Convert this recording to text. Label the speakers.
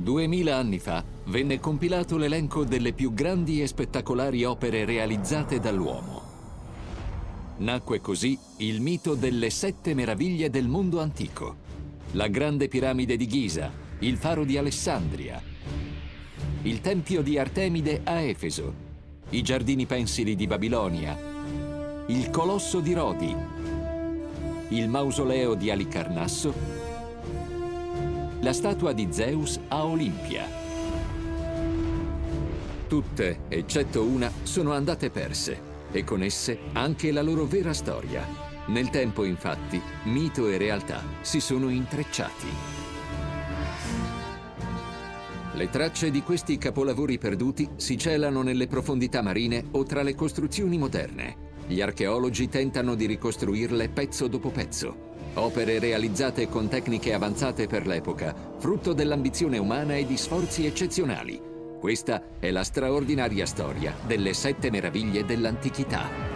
Speaker 1: 2000 anni fa venne compilato l'elenco delle più grandi e spettacolari opere realizzate dall'uomo. Nacque così il mito delle 7 meraviglie del mondo antico: la grande piramide di Giza, il faro di Alessandria, il tempio di Artemide a Efeso, i giardini pensili di Babilonia, il colosso di Rodi, il mausoleo di Alicarnasso, la statua di Zeus a Olimpia. Tutte, eccetto una, sono andate perse, e con esse anche la loro vera storia. Nel tempo, infatti, mito e realtà si sono intrecciati. Le tracce di questi capolavori perduti si celano nelle profondità marine o tra le costruzioni moderne. Gli archeologi tentano di ricostruirle pezzo dopo pezzo. Opere realizzate con tecniche avanzate per l'epoca, frutto dell'ambizione umana e di sforzi eccezionali. Questa è la straordinaria storia delle 7 meraviglie dell'antichità.